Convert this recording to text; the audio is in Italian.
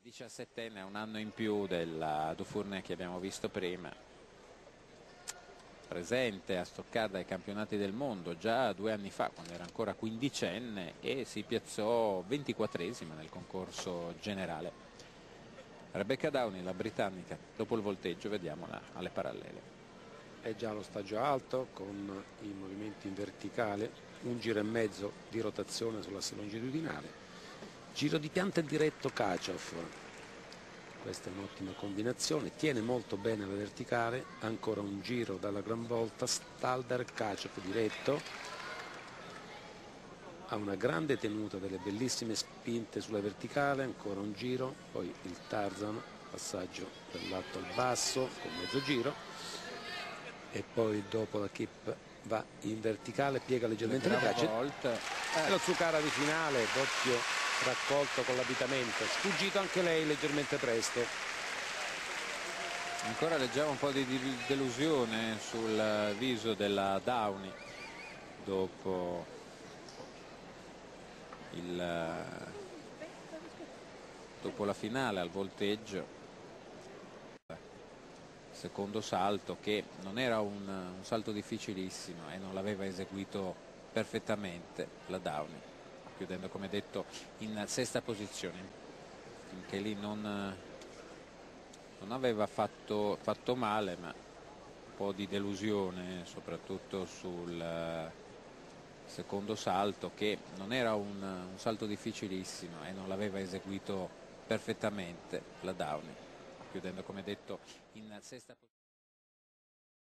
17enne, un anno in più della Dufournet che abbiamo visto prima, presente a Stoccarda ai campionati del mondo già 2 anni fa quando era ancora quindicenne e si piazzò 24esima nel concorso generale. Rebecca Downey, la britannica, dopo il volteggio vediamola alle parallele. È già allo stagio alto con i movimenti in verticale, un giro e mezzo di rotazione sull'asse longitudinale, giro di pianta diretto Kachev. Questa è un'ottima combinazione, tiene molto bene la verticale, ancora un giro dalla gran volta, Stalder Kachev diretto, ha una grande tenuta, delle bellissime spinte sulla verticale, ancora un giro, poi il Tarzan, passaggio dall'alto al basso con mezzo giro e poi dopo la Kip va in verticale, piega leggermente le braccia e lo Zuccara di finale, doppio raccolto con l'avvitamento, sfuggito anche lei leggermente presto. Ancora leggiamo un po' di delusione sul viso della Downey dopo la finale al volteggio. Secondo salto che non era un salto difficilissimo e non l'aveva eseguito perfettamente la Downey, chiudendo come detto in sesta posizione, finché lì non aveva fatto male, ma un po' di delusione soprattutto sul secondo salto che non era un salto difficilissimo e non l'aveva eseguito perfettamente la Downey, chiudendo come detto in sesta posizione.